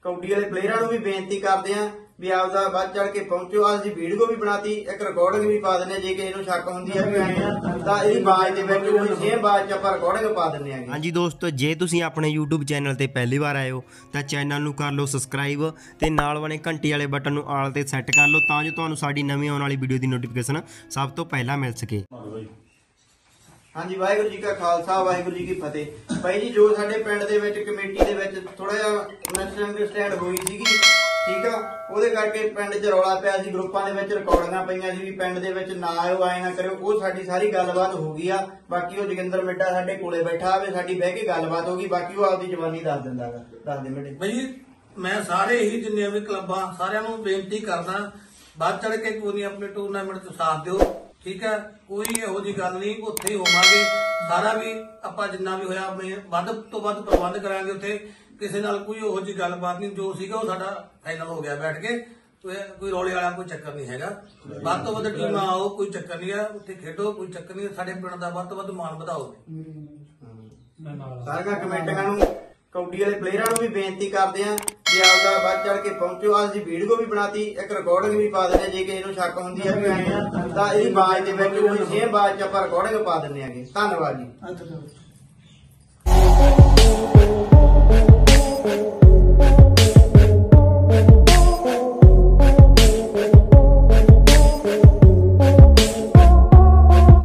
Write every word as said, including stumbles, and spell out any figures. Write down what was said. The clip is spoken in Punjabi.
कबड्डी वाले प्लेयरां नूं भी बेनती करदे आ भी आपदा वध चढ़ के पहुंचो। अज दी वीडियो भी बनाती, एक रिकॉर्डिंग भी पा दिंदे जे किसी नूं शक हुंदी है भी आए आ तां इहदी आवाज़ दे विच ओही सेम आवाज़ च आपां रिकॉर्डिंग पा दिंदे आ। हाँ जी दोस्तों, जे तुसीं अपने यूट्यूब चैनल ते पहली बार आए हो तां चैनल नूं कर लो सबसक्राइब ते नाल बने घंटी वाले बटन नूं आल ते सैट कर लो तां जो तुहानूं साडी नवीं आउण वाली वीडियो दी नोटिफिकेशन सब तो पहला मिल सके। हाँ जी, वाहिगुरू जी का खालसा वाहिगुरू जी की फतेह। भाई जी जो साडे पिंड दे विच कमेटी दे विच थोड़ा जिहा मिसअंडरस्टैंड होई सीगी, ठीक आ, ਉਹਦੇ ਕਰਕੇ ਪਿੰਡ 'ਚ ਰੌਲਾ ਪਿਆ ਸੀ, ਗਰੁੱਪਾਂ ਦੇ ਵਿੱਚ ਰਿਕਾਰਡਿੰਗਾਂ ਪਈਆਂ ਸੀ ਵੀ ਪਿੰਡ ਦੇ ਵਿੱਚ ਨਾ ਆਇਓ, ਆਏ ਨਾ ਕਰਿਓ। ਉਹ ਸਾਡੀ ਸਾਰੀ ਗੱਲਬਾਤ ਹੋ ਗਈ ਆ। ਬਾਕੀ ਉਹ ਜੋਗਿੰਦਰ ਮਿੱਟਾ ਸਾਡੇ ਕੋਲੇ ਬੈਠਾ ਆਵੇ, ਸਾਡੀ ਬਹਿ ਕੇ ਗੱਲਬਾਤ ਹੋ ਗਈ। ਬਾਕੀ ਉਹ ਆਪਦੀ ਜ਼ਬਾਨੀ ਦੱਸ ਦਿੰਦਾ ਗਾ। ਦੱਸ ਦੇ ਮਿੱਟੇ ਬਈ, ਮੈਂ ਸਾਰੇ ਹੀ ਜਿੰਨੇ ਵੀ ਕਲੱਬਾਂ ਸਾਰਿਆਂ ਨੂੰ ਬੇਨਤੀ ਕਰਦਾ, ਵੱਧ ਚੜ ਕੇ ਕੋਈ ਆਪਣੇ ਟੂਰਨਾਮੈਂਟ 'ਚ ਸਾਥ ਦਿਓ, ਠੀਕ ਹੈ। ਕੋਈ ਇਹੋ ਜਿਹੀ ਗੱਲ ਨਹੀਂ, ਉੱਥੇ ਹੀ ਹੋਵਾਂਗੇ ਸਾਰਾ ਵੀ ਆਪਾਂ ਜਿੰਨਾ ਵੀ ਹੋਇਆ ਵੱਧ ਤੋਂ ਵੱਧ ਪ੍ਰਬੰਧ ਕਰਾਂਗੇ ਉੱਥੇ। ਕਿਸੇ ਨਾਲ ਕੋਈ ਉਹੋ ਜਿਹੀ ਗੱਲਬਾਤ ਨਹੀਂ, ਜੋ ਸੀਗਾ ਉਹ ਸਾਡਾ ਫਾਈਨਲ ਹੋ ਗਿਆ ਬੈਠ ਕੇ। ਕੋਈ ਰੌਲੇ ਵਾਲਾ ਕੋਈ ਚੱਕਰ ਨਹੀਂ ਹੈਗਾ। ਵੱਧ ਤੋਂ ਵੱਧ ਟੀਮਾਂ ਆਓ, ਕੋਈ ਚੱਕਰ ਨਹੀਂ ਆ, ਉੱਥੇ ਖੇਡੋ, ਕੋਈ ਚੱਕਰ ਨਹੀਂ। ਸਾਡੇ ਪਿੰਡ ਦਾ ਵੱਧ ਤੋਂ ਵੱਧ ਮਾਣ ਵਧਾਓ। ਸਾਰੀਆਂ ਕਮੇਟੀਆਂ ਨੂੰ, ਕਬੱਡੀ ਵਾਲੇ ਪਲੇਅਰਾਂ ਨੂੰ ਵੀ ਬੇਨਤੀ ਕਰਦੇ ਆ ਵੀ ਆਪਦਾ ਵੱਧ ਚੜ ਕੇ ਪਹੁੰਚੋ। ਅੱਜ ਦੀ ਵੀਡੀਓ ਵੀ ਬਣਾਤੀ, ਇੱਕ ਰਿਕਾਰਡਿੰਗ ਵੀ ਪਾ ਦਿੰਦੇ ਜੇ ਕਿਸੇ ਨੂੰ ਸ਼ੱਕ ਹੁੰਦੀ ਹੈ ਵੀ ਆਏ ਆ ਤਾਂ ਇਹਦੀ ਆਵਾਜ਼ ਦੇ ਵਿੱਚ ਉਹੀ ਸੇਮ ਆਵਾਜ਼ ਚ ਆਪਾਂ ਰਿਕਾਰਡਿੰਗ ਪਾ ਦਿੰਦੇ ਆਗੇ। ਧੰਨਵਾਦ ਜੀ।